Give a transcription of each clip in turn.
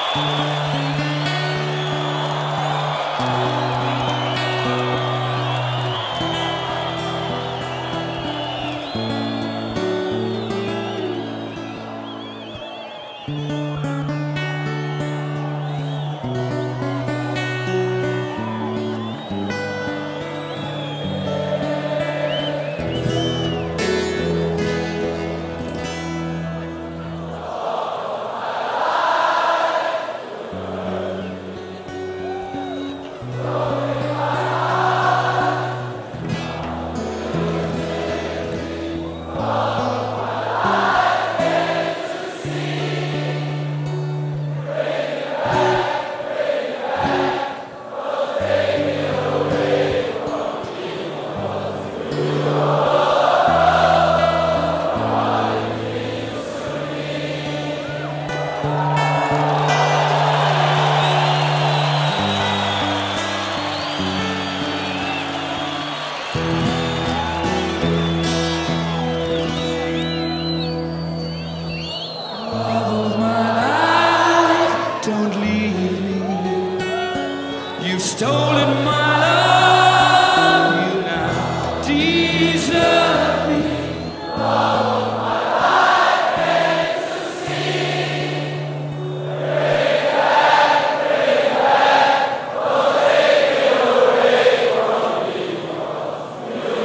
You've stolen my love, you now desert me. All of my life is a sin. Bring back, oh, take it away from me. You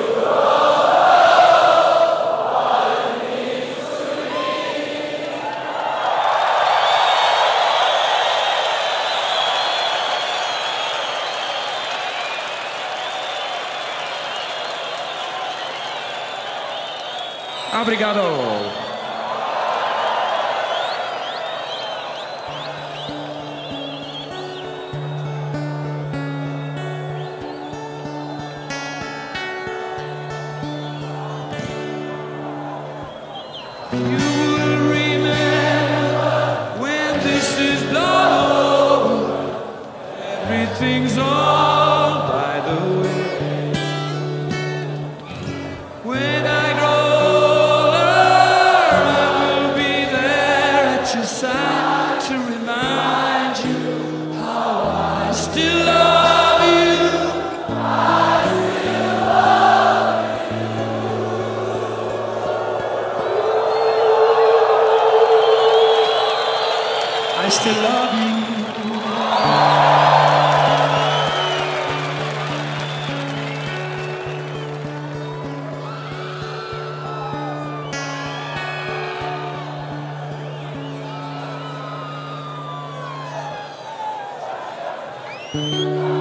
know what it means to me. Obrigado. You will remember when this is done over, everything's all by the way. When I grow older, I will be there at your side to remind you how I still love you. I still love you. I still love you. Thank you.